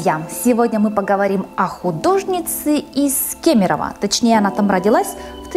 друзья! Сегодня мы поговорим о художнице из Кемерово. Точнее, она там родилась в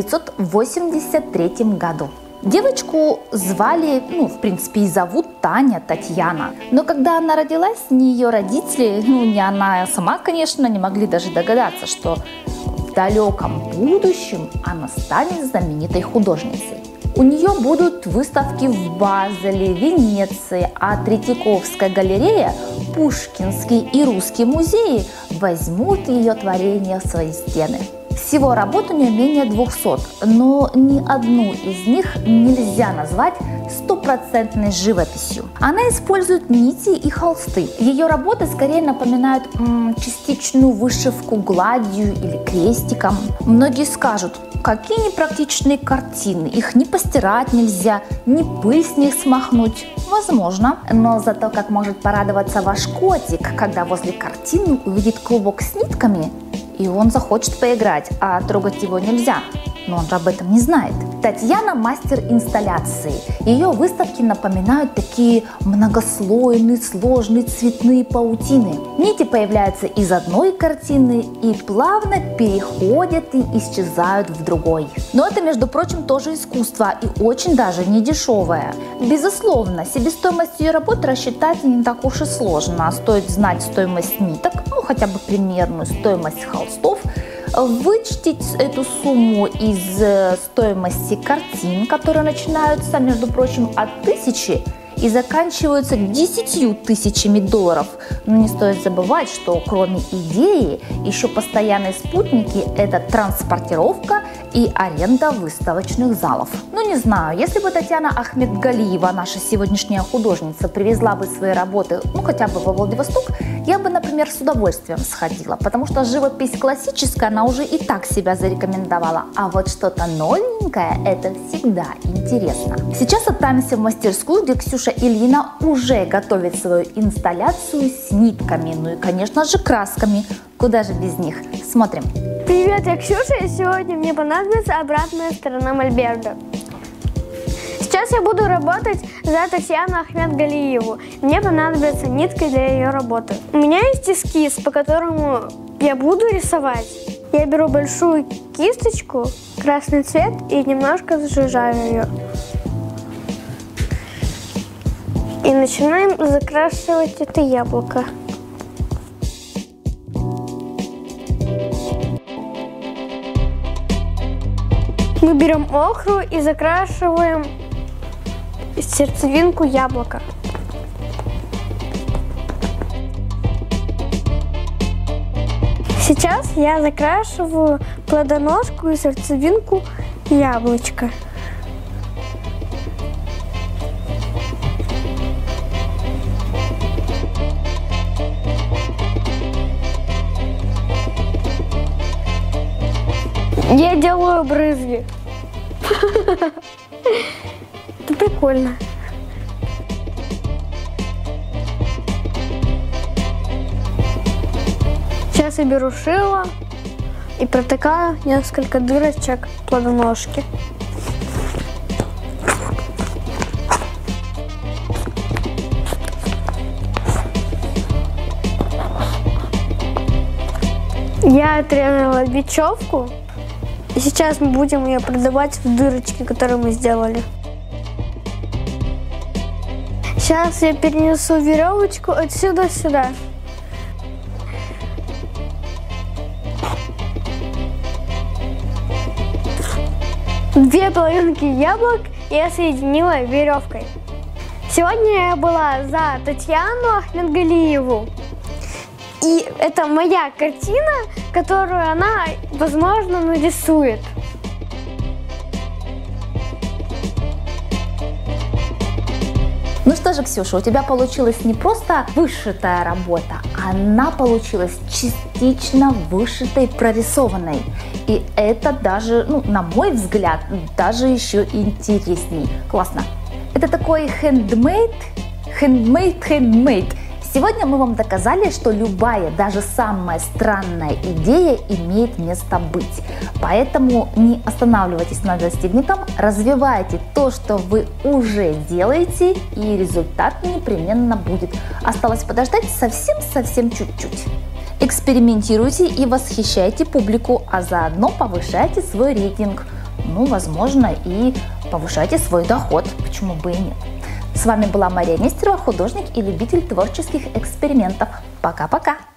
1983 году. Девочку звали, в принципе, и зовут Татьяна. Но когда она родилась, ни ее родители, ни она сама, конечно, не могли даже догадаться, что в далеком будущем она станет знаменитой художницей. У нее будут выставки в Базеле, Венеции, а Третьяковская галерея, Пушкинский и Русский музеи возьмут ее творения в свои стены. Всего работ у нее менее 200, но ни одну из них нельзя назвать стопроцентной живописью. Она использует нити и холсты. Ее работы скорее напоминают частичную вышивку гладью или крестиком. Многие скажут, какие непрактичные картины, их ни постирать нельзя, ни пыль с них смахнуть. Возможно, но зато как может порадоваться ваш котик, когда возле картины увидит клубок с нитками, и он захочет поиграть, а трогать его нельзя. Но он же об этом не знает. Татьяна – мастер инсталляции. Ее выставки напоминают такие многослойные, сложные цветные паутины. Нити появляются из одной картины и плавно переходят и исчезают в другой. Но это, между прочим, тоже искусство и очень даже не дешевое. Безусловно, себестоимость ее работы рассчитать не так уж и сложно. Стоит знать стоимость ниток, хотя бы примерную стоимость холстов, вычтить эту сумму из стоимости картин, которые начинаются, между прочим, от 1000 и заканчиваются 10 тысячами долларов. Но не стоит забывать, что кроме идеи, еще постоянные спутники – это транспортировка и аренда выставочных залов. Не знаю, если бы Татьяна Ахметгалиева, наша сегодняшняя художница, привезла бы свои работы, хотя бы во Владивосток, я бы, например, с удовольствием сходила, потому что живопись классическая, она уже и так себя зарекомендовала, а вот что-то новенькое – это всегда интересно. Сейчас отправимся в мастерскую, где Ксюша Ильина уже готовит свою инсталляцию с нитками, и, конечно же, красками. Куда же без них? Смотрим. Привет, я Ксюша, и сегодня мне понадобится обратная сторона мольберта. Сейчас я буду работать за Татьяну Ахметгалиеву. Мне понадобятся нитки для ее работы. У меня есть эскиз, по которому я буду рисовать. Я беру большую кисточку, красный цвет, и немножко зажижаю ее. И начинаем закрашивать это яблоко. Мы берем охру и закрашиваем сердцевинку яблока. Сейчас я закрашиваю плодоножку и сердцевинку яблочка. Я делаю брызги. Это прикольно. Сейчас я беру шило и протыкаю несколько дырочек плодоножки. Я отрезала бечевку. И сейчас мы будем ее продавать в дырочки, которые мы сделали. Сейчас я перенесу веревочку отсюда сюда. Две половинки яблок я соединила веревкой. Сегодня я была за Татьяну Ахметгалиеву. И это моя картина, которую она, возможно, нарисует. Ну что же, Ксюша, у тебя получилась не просто вышитая работа, она получилась частично вышитой, прорисованной. И это даже, на мой взгляд, даже еще интересней. Классно. Это такой handmade Сегодня мы вам доказали, что любая, даже самая странная идея имеет место быть. Поэтому не останавливайтесь на достигнутом, развивайте то, что вы уже делаете, и результат непременно будет. Осталось подождать совсем чуть-чуть. Экспериментируйте и восхищайте публику, а заодно повышайте свой рейтинг. Ну, возможно, и повышайте свой доход, почему бы и нет. С вами была Мария Нестерова, художник и любитель творческих экспериментов. Пока-пока!